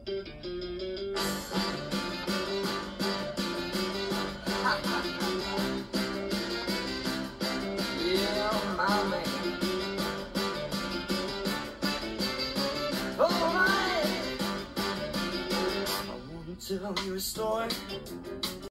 Yeah, my man. All right. I want to tell you a story